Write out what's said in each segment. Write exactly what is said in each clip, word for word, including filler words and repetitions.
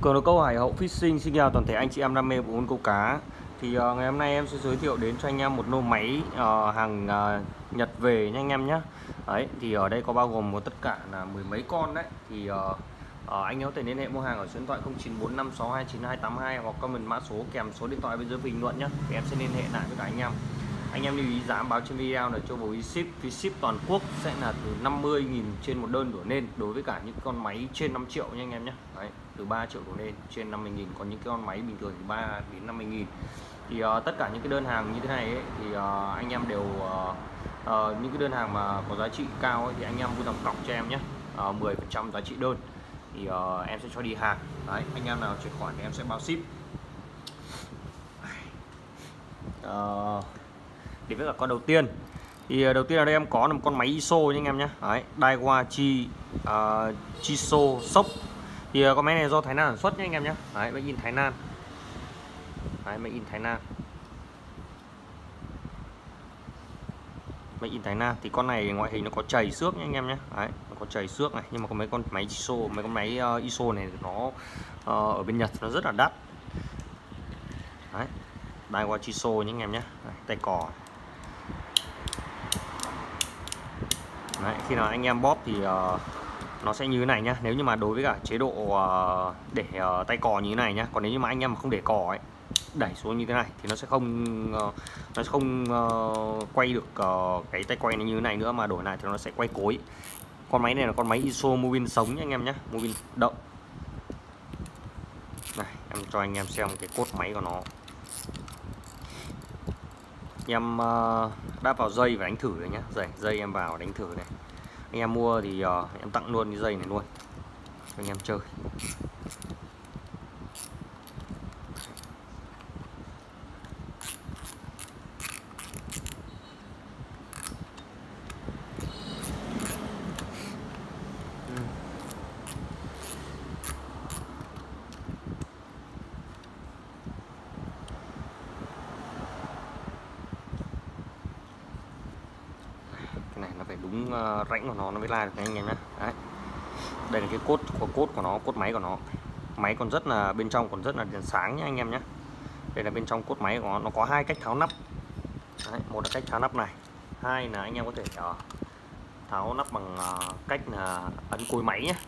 Cường Đố Câu Hải Hậu Fishing xin chào toàn thể anh chị em đam mê bộ môn câu cá. Thì uh, ngày hôm nay em sẽ giới thiệu đến cho anh em một lô máy uh, hàng uh, Nhật về nha anh em nhé. Đấy, thì ở đây có bao gồm một tất cả là mười mấy con đấy. Thì uh, uh, anh em có thể liên hệ mua hàng ở số điện thoại không chín bốn năm sáu hai chín hai tám hai hoặc comment mã số kèm số điện thoại bên dưới bình luận nhé. Thì em sẽ liên hệ lại với cả anh em. Anh em lưu ý giá báo trên video là cho phí ship, phí ship toàn quốc sẽ là từ năm mươi nghìn trên một đơn đổ lên đối với cả những con máy trên năm triệu nha anh em nhé. Đấy, từ ba triệu đổ lên trên năm mươi nghìn, còn những cái con máy bình thường thì ba đến năm mươi nghìn. Thì uh, tất cả những cái đơn hàng như thế này ấy, thì uh, anh em đều uh, uh, những cái đơn hàng mà có giá trị cao ấy, thì anh em vui lòng cọc cho em nhé, uh, mười phần trăm giá trị đơn thì uh, em sẽ cho đi hàng. Đấy, anh em nào chuyển khoản thì em sẽ bao ship. Uh, Thì với cả con đầu tiên thì đầu tiên ở đây em có là một con máy i ét ô nha anh em nhé. Đấy, Daiwa Chi uh, Chiso Shop. Thì con máy này do Thái Lan sản xuất nha anh em nhé. Đấy, made in Thái Lan. Đấy, made in Thái Lan. Made in Thái Lan. Thì con này ngoại hình nó có chày xước nha anh em nhé. Đấy, nó có chày xước này, nhưng mà có mấy con máy Chiso, mấy con máy uh, i ét ô này nó uh, ở bên Nhật nó rất là đắt. Đấy, Daiwa Chiso nha anh em nhé. Đấy, tay cò. Đấy, khi nào anh em bóp thì uh, nó sẽ như thế này nhá. Nếu như mà đối với cả chế độ uh, để uh, tay cò như thế này nhá. Còn nếu như mà anh em mà không để cò ấy, đẩy xuống như thế này thì nó sẽ không uh, nó sẽ không uh, quay được uh, cái tay quay này như thế này nữa, mà đổi lại thì nó sẽ quay cối. Con máy này là con máy i ét ô mô bin sống nha anh em nhé, mô bin động. Này, em cho anh em xem cái cốt máy của nó. Em uh, đáp vào dây và đánh thử rồi nhé. Dây, dây em vào đánh thử này. Anh em mua thì uh, em tặng luôn cái dây này luôn cho anh em chơi. Này nó phải đúng uh, rãnh của nó nó mới la được anh em nhé. Đấy, đây là cái cốt của cốt của nó, cốt máy của nó. Máy còn rất là bên trong còn rất là đèn sáng nhé anh em nhé. Đây là bên trong cốt máy của nó, nó có hai cách tháo nắp. Đấy, một là cách tháo nắp này, hai là anh em có thể uh, tháo nắp bằng uh, cách là ấn cối máy nhé.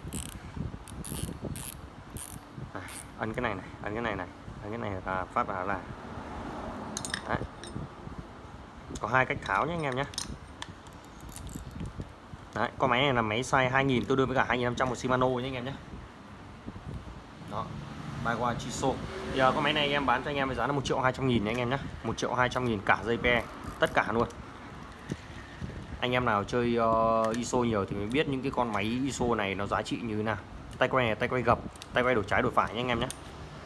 Này, ấn cái này này, ấn cái này này, ấn cái này là phát vào là. Đấy, có hai cách tháo nhé anh em nhé. Đấy, con máy này là máy size hai nghìn, tương đương với cả hai nghìn năm trăm của Shimano nhé anh em nhé. Đó, Daiwa Chiso. Giờ con máy này em bán cho anh em với giá là một triệu hai trăm nghìn nhé anh em nhé. một triệu hai trăm nghìn cả dây pe, tất cả luôn. Anh em nào chơi uh, i ét ô nhiều thì mới biết những cái con máy i ét ô này nó giá trị như thế nào. Tay quay này tay quay gập, tay quay đổi trái đổi phải nhé anh em nhé.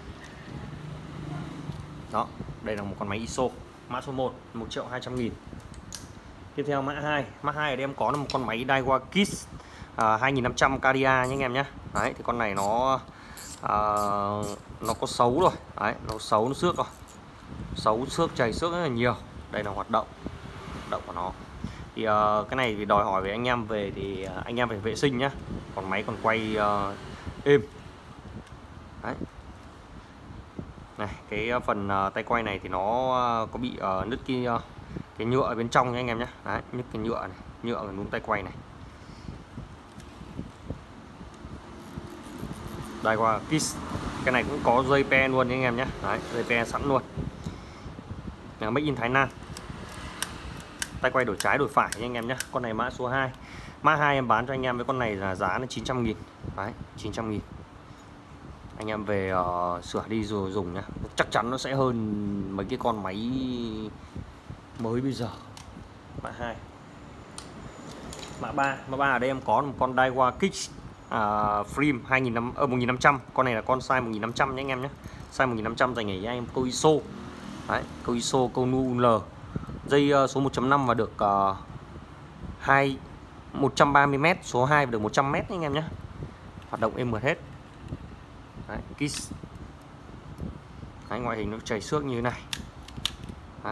Đó, đây là một con máy i ét ô mã số một, một triệu hai trăm nghìn. Tiếp theo mã hai, mã hai ở đây em có là một con máy Daiwa Kids uh, hai nghìn năm trăm Caria nhé anh em nhé. Đấy, thì con này nó uh, nó có xấu rồi. Đấy, nó xấu, nó xước rồi. Xấu, xước, chảy xước rất là nhiều. Đây là hoạt động hoạt động của nó. Thì uh, cái này thì đòi hỏi về anh em về thì uh, anh em phải vệ sinh nhá. Còn máy còn quay uh, êm. Đấy. Này, cái phần uh, tay quay này thì nó uh, có bị uh, nứt cái uh, cái nhựa ở bên trong nha anh em nhé. Đấy, nứt cái nhựa này, nhựa ở núm tay quay này. Daiwa Kids. Cái này cũng có dây pe luôn nha anh em nhé. Đấy, dây pe sẵn luôn. Là made in Thái Lan. Tay quay đổi trái đổi phải nha anh em nhé. Con này mã số hai. Mã hai em bán cho anh em với con này là giá là chín trăm nghìn. Đấy, chín trăm nghìn. Anh em về uh, sửa đi rồi dùng nhá. Chắc chắn nó sẽ hơn mấy cái con máy mới bây giờ. Mã hai. Mã ba, mã ba ở đây em có một con Daiwa Kids uh, Frame hai nghìn năm trăm, uh, một nghìn năm trăm. Con này là con size một nghìn năm trăm nhé anh em nhé. Size một nghìn năm trăm dành để anh em câu i ét ô. Đấy, câu i ét ô, câu nu L. Dây uh, số một chấm năm và được uh, hai một trăm ba mươi mét, số hai và được một trăm mét anh em nhé. Hoạt động êm mượt hết. Đấy, Kids. Đấy, ngoại hình nó chảy xước như thế này. Đấy.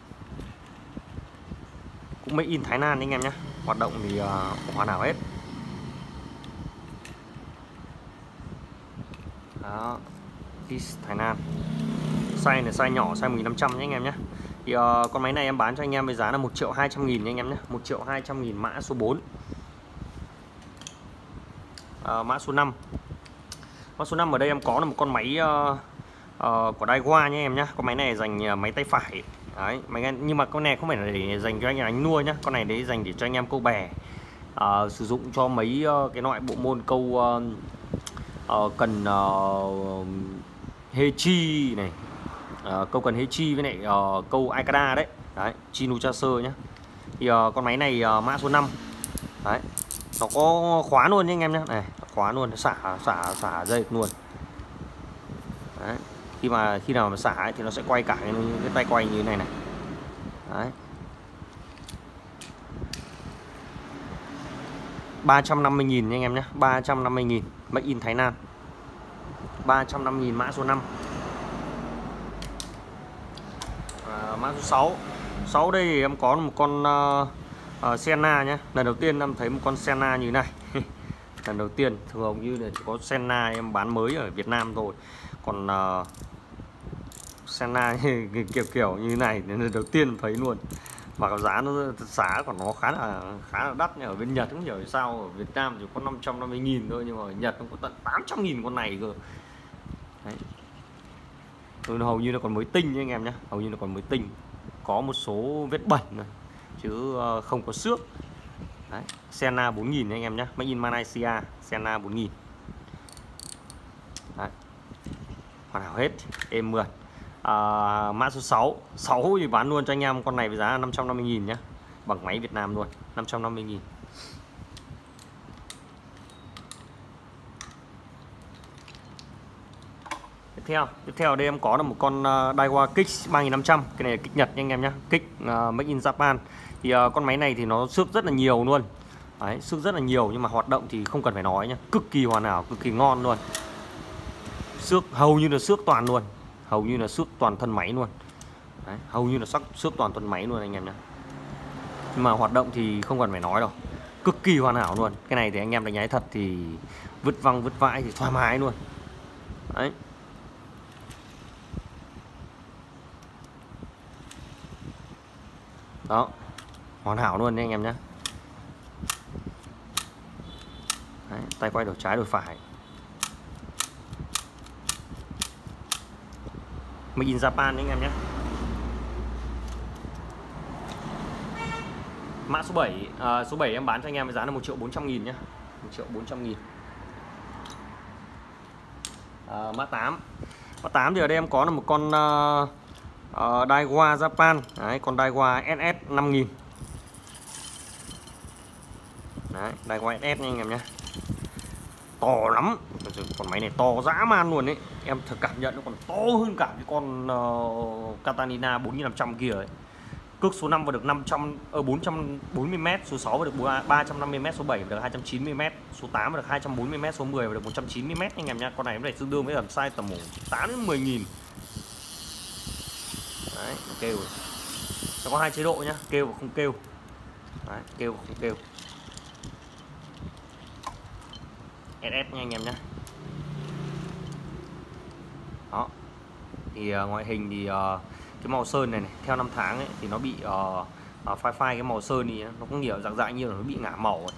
Cũng made in Thái Lan anh em nhé. Hoạt động thì uh, hoàn hảo hết. Đó, East Thái Lan. Size này size nhỏ, size một nghìn năm trăm nhé anh em nhé. Thì uh, con máy này em bán cho anh em với giá là một triệu hai trăm nghìn nha anh em nhé. một triệu hai trăm nghìn, mã số bốn. uh, Mã số năm. Mã số năm ở đây em có là một con máy uh, uh, của Daiwa nhé em nhé. Con máy này dành uh, máy tay phải. Đấy, máy, nhưng mà con này không phải là để dành cho anh em đánh nuôi nhá. Con này để dành để cho anh em câu bè. Uh, sử dụng cho mấy uh, cái loại bộ môn câu uh, uh, cần uh, Hechi này, uh, câu cần Hechi với lại uh, câu Aikada đấy. Đấy, Chinuchaser nhé. Thì uh, con máy này uh, mã số năm. Đấy, nó có khóa luôn nha anh em nhé. Này, khóa luôn, nó xả xả xả dây luôn. Đấy, khi mà khi nào mà xả ấy, thì nó sẽ quay cả cái, cái tay quay như thế này này. Đấy, ba trăm năm mươi nghìn nha anh em nhé. ba trăm năm mươi nghìn, Made in Thái Lan. ba trăm năm mươi nghìn, mã số năm. à, Mã số sáu. sáu đây thì em có một con uh, uh, Senna nhé. Lần đầu tiên em thấy một con Senna như thế này. Lần đầu tiên, thường như là chỉ có Senna em bán mới ở Việt Nam thôi. Còn uh, Senna kiểu kiểu như thế này lần đầu tiên thấy luôn. Và cái giá nó giá của nó khá là khá là đắt. Ở bên Nhật không hiểu sao ở Việt Nam chỉ có năm trăm năm mươi nghìn thôi, nhưng mà ở Nhật nó có tận tám trăm nghìn con này cơ. Đấy, hầu như nó còn mới tinh nha anh em nhé. Hầu như nó còn mới tinh, có một số vết bẩn này, chứ không có xước. Đấy, Senna bốn nghìn nha anh em nhé. Made in Malaysia. Senna bốn nghìn. Đấy, hoàn hảo hết, êm mượt. à, Mã số sáu. sáu thì bán luôn cho anh em con này với giá năm trăm năm mươi nghìn nhé. Bằng máy Việt Nam luôn, năm trăm năm mươi nghìn. Tiếp theo, tiếp theo đây em có là một con uh, Daiwa Kick ba nghìn năm trăm. Cái này là kích Nhật nha anh em nhé. Kick uh, Made in Japan. Thì uh, con máy này thì nó xước rất là nhiều luôn. Đấy, xước rất là nhiều, nhưng mà hoạt động thì không cần phải nói nhá, cực kỳ hoàn hảo, cực kỳ ngon luôn. Xước hầu như là xước toàn luôn, hầu như là xước toàn thân máy luôn. Đấy, hầu như là sắc xước toàn thân máy luôn anh em nhé. Nhưng mà hoạt động thì không cần phải nói đâu, cực kỳ hoàn hảo luôn. Cái này thì anh em đánh nhái thật thì vứt văng vứt vãi thì thoải mái luôn. Đấy, đó, hoàn hảo luôn đấy anh em nhé. Đấy, tay quay đổi trái đổi phải. Made in Japan đấy anh em nhé. Mã số bảy. à, Số bảy em bán cho anh em với giá là một triệu bốn trăm nghìn nhé. một triệu bốn trăm nghìn. à, Mã tám. Mã tám thì ở đây em có là một con uh, uh, Daiwa Japan. Đấy, con Daiwa ét ét năm nghìn. Đấy, Daiwa ét ét nha anh em nhé. To lắm, con máy này to dã man luôn đấy. Em thật cảm nhận nó còn to hơn cả cái con uh, Catanina bốn nghìn năm trăm kia ấy. Cước số năm vào được năm trăm ở bốn trăm bốn mươi mét, số sáu vào được ba trăm năm mươi mét, số bảy vào được hai trăm chín mươi mét, số tám vào được hai trăm bốn mươi mét, số mười vào được một trăm chín mươi mét anh em nhá. Con này nó phải tương đương với tầm size tầm tám đến mười nghìn. Đấy, kêu. Nó có hai chế độ nhá, kêu và không kêu. Đấy, kêu và không kêu. ét ét nha anh em nhé. Đó. Thì uh, ngoại hình thì uh, cái màu sơn này này theo năm tháng ấy, thì nó bị uh, uh, phai phai cái màu sơn thì nó cũng nhiều dạng dạng như là nó bị ngả màu ấy.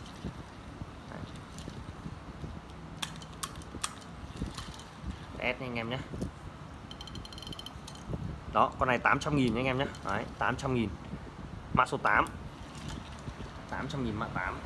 ét nha anh em nhé. Đó, con này tám trăm nghìn nha anh em nhé. Đấy, tám trăm nghìn. Mã số tám. tám trăm nghìn, mã tám.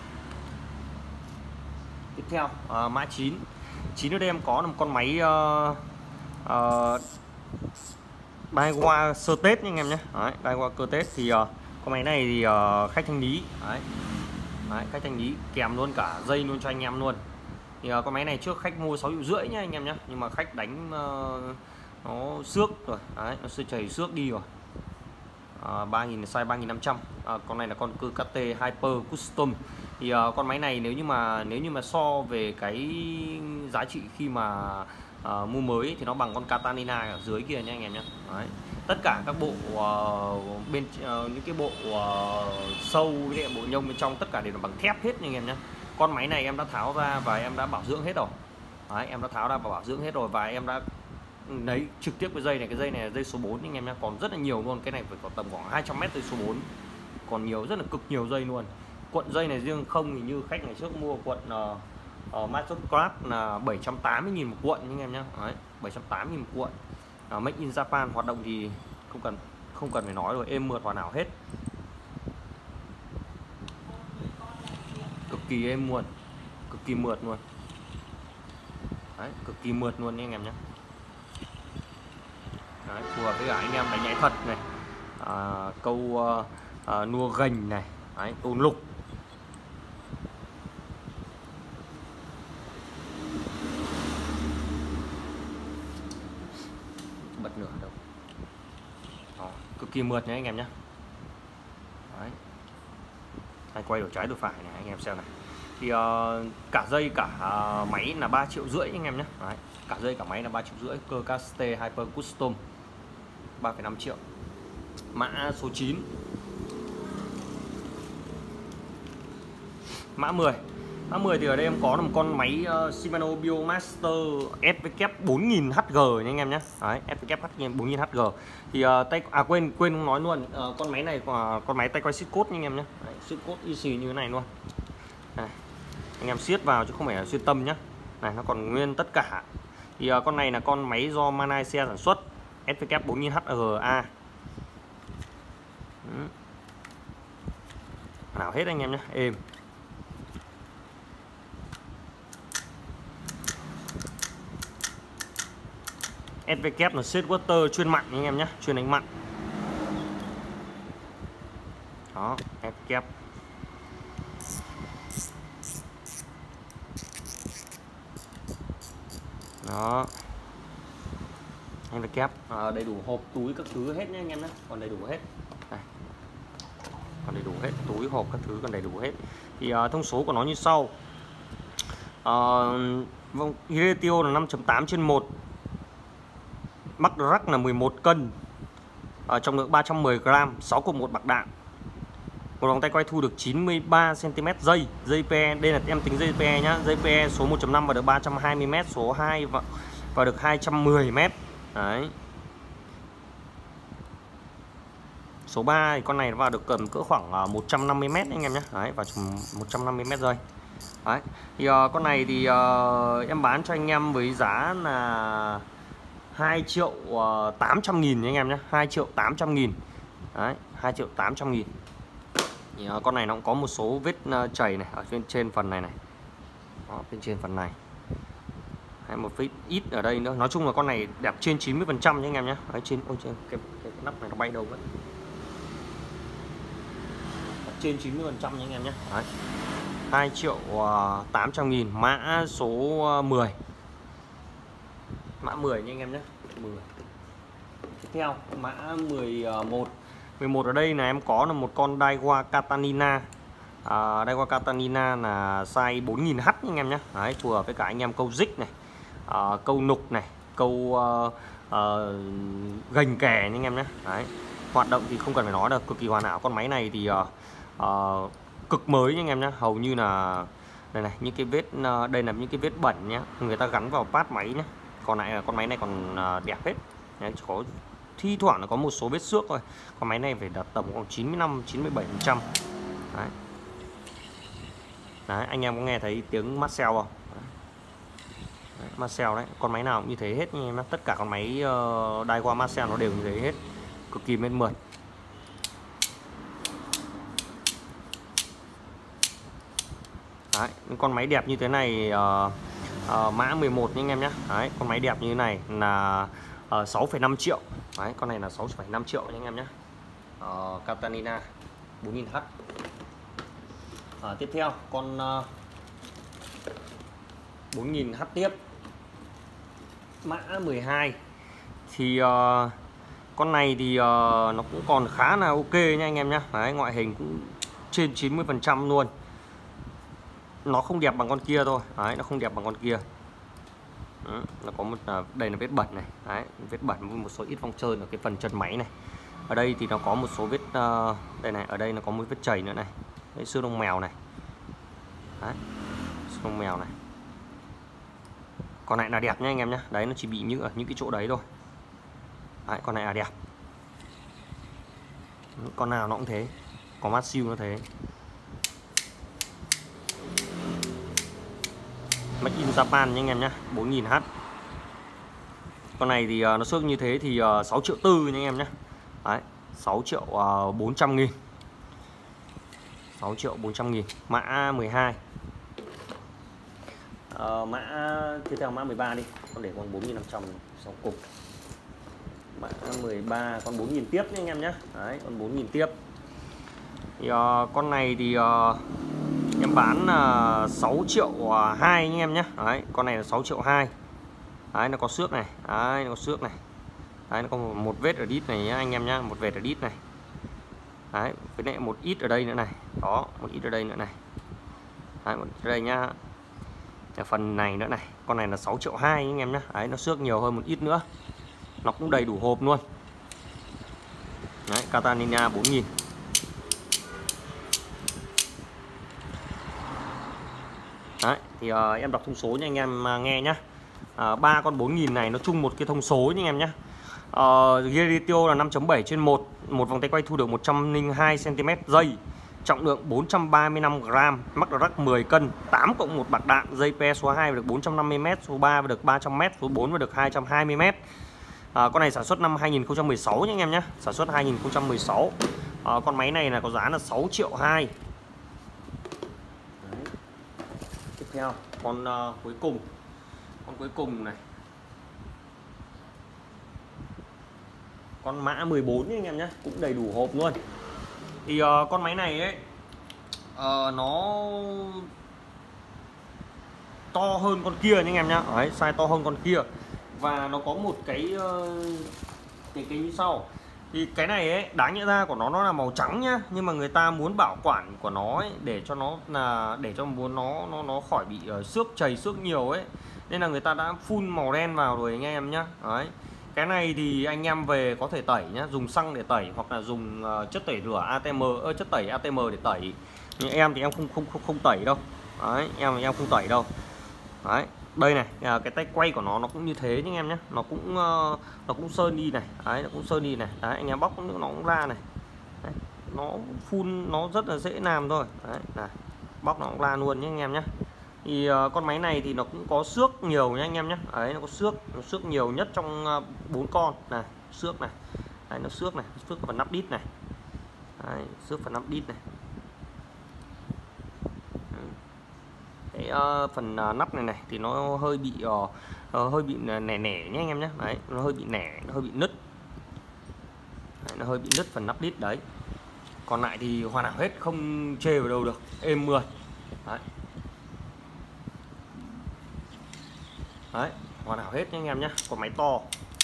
Tiếp theo uh, mã chín. chín ở đây em có một con máy uh, uh, Daiwa sơ tết nha anh em nhé. Đấy, Daiwa cơ tết thì uh, con máy này thì uh, khách thanh lý. Đấy. Đấy, khách thanh lý kèm luôn cả dây luôn cho anh em luôn. Thì uh, con máy này trước khách mua sáu triệu rưỡi nha anh em nhé, nhưng mà khách đánh uh, nó xước rồi. Đấy, nó sẽ chảy xước đi rồi. Uh, ba nghìn, size ba nghìn năm trăm. Uh, con này là con cơ ca tê Hyper Custom. Thì uh, con máy này nếu như mà nếu như mà so về cái giá trị khi mà uh, mua mới thì nó bằng con Catanina ở dưới kia nha anh em nhé. Đấy. Tất cả các bộ uh, bên uh, những cái bộ uh, sâu với bộ nhông bên trong tất cả đều là bằng thép hết nha anh em nhé. Con máy này em đã tháo ra và em đã bảo dưỡng hết rồi. Đấy, em đã tháo ra và bảo dưỡng hết rồi, và em đã lấy trực tiếp cái dây này. Cái dây này là dây số bốn anh em nhé, còn rất là nhiều luôn. Cái này phải có tầm khoảng hai trăm mét dây số bốn, còn nhiều, rất là cực nhiều dây luôn. Cuộn dây này riêng không thì như khách ngày trước mua cuộn uh, uh, Mastercraft là bảy trăm tám mươi nghìn một cuộn anh em nhé. Đấy, bảy trăm tám mươi nghìn một cuộn. uh, Make in Japan, hoạt động thì không cần không cần phải nói rồi, êm mượt hoàn hảo hết, cực kỳ êm mượt, cực kỳ mượt luôn. Đấy, cực kỳ mượt luôn nha anh em nhé. Đấy, phù hợp với cả anh em đánh nhảy thật này, à, câu uh, uh, nua gành này, đấy, câu lục. Bật nửa đâu. Đó, cực kỳ mượt nha anh em nhé. Đấy, hay quay đổi trái đổi phải này anh em xem này. Thì uh, cả dây cả uh, máy là ba triệu rưỡi anh em nhé. Đấy, cả dây cả máy là ba triệu rưỡi. Cơ Caste Hyper Custom ba phẩy năm triệu. Mã số chín. Mã mười. Mã mười thì ở đây em có một con máy uh, Shimano Biomaster ét vê kép bốn nghìn H G nha anh em nhé. Đấy, ét vê kép bốn nghìn H G. Thì uh, tay à quên quên không nói luôn, uh, con máy này uh, con máy tay quay siết cốt nha anh em nhé. Siết cốt easy như thế này luôn. Này, anh em siết vào chứ không phải là xuyên tâm nhá. Này, nó còn nguyên tất cả. Thì uh, con này là con máy do Malaysia sản xuất, ét vê kép bốn nghìn H G A. Nào hết anh em nhé, êm. ét vê kép là set water chuyên mặn anh em nhé, chuyên đánh mặn. Đó, ét vê kép. Đó, ét vê kép à, đầy đủ hộp túi các thứ hết nhé anh em nhé, còn đầy đủ hết. Đây, còn đầy đủ hết, túi hộp các thứ còn đầy đủ hết. Thì uh, thông số của nó như sau. uh, vâng, ratio là năm chấm tám trên một, mắc rắc là mười một cân, uh, trọng lượng ba trăm mười gam, sáu cục một bạc đạn. Một vòng tay quay thu được chín mươi ba xăng ti mét dây. Dây pê e, đây là em tính dây pê e nhá. Dây pê e số một chấm năm và được ba trăm hai mươi mét, số hai và, và được hai trăm mười mét. Đấy. Số ba thì con này nó vào được cầm cỡ khoảng một trăm năm mươi mét anh em nhé. Đấy, vào một trăm năm mươi mét dây. Đấy. Thì uh, con này thì uh, em bán cho anh em với giá là hai triệu tám trăm nghìn anh em nhé, hai triệu tám trăm nghìn. Đấy, hai triệu tám trăm nghìn. Thì, uh, con này nó cũng có một số vết uh, chảy này ở trên trên phần này này. Đó, bên trên phần này. Đấy, một vết ít ở đây nữa. Nói chung là con này đẹp trên chín mươi phần trăm nha anh em nhé. Đấy, trên ôi trên cái, cái nắp này nó bay đâu vậy? Trên chín mươi phần trăm nha anh em nhé. Đấy. hai triệu tám trăm nghìn. Mã số mười. Mã mười nha anh em nhé. mười. Tiếp theo mã mười một. mười một ở đây là em có là một con Daiwa Catanina. à, Daiwa Catanina là size bốn nghìn H anh em nhé. Đấy, phù hợp với cả anh em câu dích này, à, câu nục này, câu uh, uh, gành kè anh em nhé. Đấy, hoạt động thì không cần phải nói đâu, cực kỳ hoàn hảo. Con máy này thì uh, uh, cực mới anh em nhé, hầu như là đây này, những cái vết uh, đây là những cái vết bẩn nhé, người ta gắn vào pad máy nhé. Còn lại là con máy này còn uh, đẹp hết. Đấy, chỉ có thi thoảng là có một số vết xước thôi. Con máy này phải đạt tầm khoảng chín mươi lăm chín mươi bảy phần trăm. Đấy. Đấy, anh em có nghe thấy tiếng Marcel không? Đấy, Marcel đấy, con máy nào cũng như thế hết anh em. Tất cả con máy uh, Daiwa Marcel nó đều như thế hết, cực kỳ mên mượt. Đấy, con máy đẹp như thế này, uh, uh, mã mười một nha anh em nhé. Đấy, con máy đẹp như thế này là uh, sáu phẩy năm triệu. Đấy, con này là sáu phẩy năm triệu nha anh em nhé. uh, Catanina bốn nghìn H. À, tiếp theo con uh, bốn nghìn H tiếp, mã mười hai. Thì uh, con này thì uh, nó cũng còn khá là ok nha anh em nhé. Đấy, ngoại hình cũng trên chín mươi phần trăm luôn. Nó không đẹp bằng con kia thôi. Đấy, nó không đẹp bằng con kia. Đấy, nó có một uh, đây là vết bẩn này. Đấy, vết bẩn với một số ít vòng trơn ở cái phần chân máy này. Ở đây thì nó có một số vết uh, đây này, ở đây nó có một vết chảy nữa này. Đấy, xương lông mèo này. Đấy, xương lông mèo này. Con này là đẹp nha anh em nhé. Đấy, nó chỉ bị những ở những cái chỗ đấy thôi. Đấy, con này là đẹp. Con nào nó cũng thế. Có mát siêu nó thế. Made in Japan nha anh em nhé. bốn nghìn H. Con này thì uh, nó xước như thế thì uh, sáu triệu tư nha anh em nhé. Đấy, sáu triệu bốn trăm nghìn. sáu triệu bốn trăm nghìn. Mã mười hai. uh, Mã tiếp theo mã mười ba đi. Con để con bốn nghìn năm trăm sau cùng. Mã mười ba con bốn nghìn tiếp nha anh em nhé. Đấy, con bốn nghìn tiếp. Thì uh, con này thì uh, em bán là uh, sáu triệu hai anh em nhé. Đấy, con này là sáu triệu hai. Đấy, nó có xước này. Đấy, nó có xước này. Đấy, nó có một, một vết ở đít này nhá anh em nhá, một vết ở đít này. Đấy, với lại một ít ở đây nữa này. Đó, một ít ở đây nữa này. Đấy, một ít ở đây nhá. Ở phần này nữa này. Con này là sáu triệu hai anh em nhá. Đấy, nó xước nhiều hơn một ít nữa. Nó cũng đầy đủ hộp luôn. Đấy, Catalina bốn nghìn. Đấy, thì uh, em đọc thông số nha anh em uh, nghe nhá. ba uh, con bốn nghìn này nó chung một cái thông số nha anh em nhé. uh, Geritio là năm chấm bảy trên một. Một vòng tay quay thu được một trăm lẻ hai xăng ti mét dây, trọng lượng bốn trăm ba mươi lăm gam, mắc rắc mười cân, tám cộng một bạc đạn, dây pe số hai được bốn trăm năm mươi mét, số ba được ba trăm mét, số bốn được hai trăm hai mươi mét. À, con này sản xuất năm hai nghìn không trăm mười sáu nha anh em nhé. Sản xuất hai nghìn không trăm mười sáu. À, con máy này là có giá là sáu triệu hai. Đấy. Tiếp theo con uh, cuối cùng. Con cuối cùng này. Con mã mười bốn anh em nhé, cũng đầy đủ hộp luôn. Thì uh, con máy này ấy uh, nó to hơn con kia nha anh em nhé. Đấy, size to hơn con kia. Và nó có một cái uh, cái cái như sau. Thì cái này ấy, đáng nhẽ ra của nó nó là màu trắng nhá, nhưng mà người ta muốn bảo quản của nó ấy, để cho nó là để cho muốn nó nó nó khỏi bị uh, xước chảy xước nhiều ấy, nên là người ta đã phun màu đen vào rồi anh em nhá. Đấy. Cái này thì anh em về có thể tẩy nhá, dùng xăng để tẩy hoặc là dùng uh, chất tẩy rửa a tê em, ơ chất tẩy a tê em để tẩy. Nhưng em thì em không không không không tẩy đâu. Đấy, em thì em không tẩy đâu. Đấy, đây này, cái tay quay của nó nó cũng như thế nhưng em nhé, nó cũng uh, nó cũng sơn đi này, đấy, nó cũng sơn đi này, đấy, anh em bóc nó cũng ra này, đấy, nó phun nó rất là dễ làm thôi, đấy, này, bóc nó cũng ra luôn nhé anh em nhé. Thì uh, con máy này thì nó cũng có xước nhiều nha anh em nhé, đấy, nó có xước, nó xước nhiều nhất trong bốn uh, con này, xước này, đấy, nó xước này, xước phần nắp đít này, đấy, xước phần nắp đít này. Cái uh, phần uh, nắp này này thì nó hơi bị uh, uh, hơi bị nẻ nẻ nhé anh em nhé. Đấy, nó hơi bị nẻ, nó hơi bị nứt. Đấy, nó hơi bị nứt phần nắp đít đấy. Còn lại thì hoàn hảo hết, không chê vào đâu được, êm mượt. Đấy. Đấy, hoàn hảo hết nha anh em nhé. Còn máy to.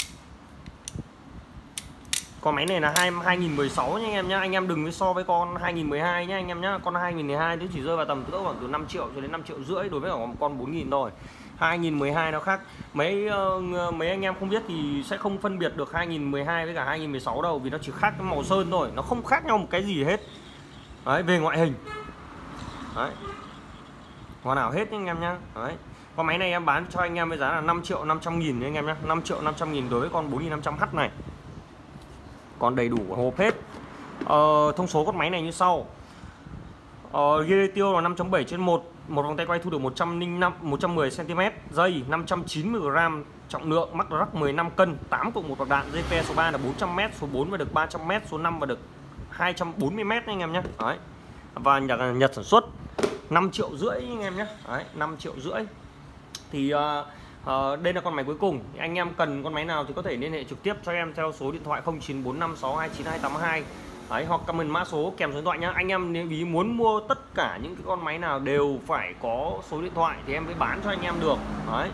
Con máy này là hai nghìn mười sáu nha anh em nhá. Anh em đừng so với con hai nghìn mười hai nhá anh em nhá. Con hai nghìn mười hai thì chỉ rơi vào tầm cỡ khoảng từ năm triệu cho đến năm triệu rưỡi đối với cả con bốn nghìn thôi. hai nghìn mười hai nó khác. Mấy uh, mấy anh em không biết thì sẽ không phân biệt được hai nghìn mười hai với cả hai nghìn mười sáu đâu, vì nó chỉ khác cái màu sơn thôi, nó không khác nhau một cái gì hết. Đấy, về ngoại hình. Đấy. Hoàn hảo hết nha anh em nhá. Đấy. Con máy này em bán cho anh em với giá là năm triệu năm trăm nghìn nha anh em nhá. năm triệu năm trăm nghìn đối với con bốn nghìn năm trăm H này. Còn đầy đủ hộp hết. ờ, Thông số con máy này như sau. ờ, Geritio là năm chấm bảy trên một. Một vòng tay quay thu được một trăm lẻ năm, một trăm mười xăng ti mét dây, năm trăm chín mươi gam, trọng lượng, mắc rắc mười lăm cân, tám cộng một bạc đạn, dây pe số ba là bốn trăm mét, số bốn và được ba trăm mét, số năm và được hai trăm bốn mươi mét anh em nhé. Đấy. Và Nhật, Nhật sản xuất năm triệu rưỡi anh em nhé. Đấy, năm triệu rưỡi. Thì uh, uh, đây là con máy cuối cùng. Anh em cần con máy nào thì có thể liên hệ trực tiếp cho em theo số điện thoại không chín bốn năm sáu hai chín hai tám hai. Đấy, hoặc comment mã số kèm số điện thoại nhá. Anh em nếu ý muốn mua tất cả những cái con máy nào đều phải có số điện thoại thì em mới bán cho anh em được. Đấy.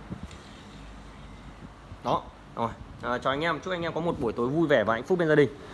Đó. Rồi, à, chào anh em, chúc anh em có một buổi tối vui vẻ và hạnh phúc bên gia đình.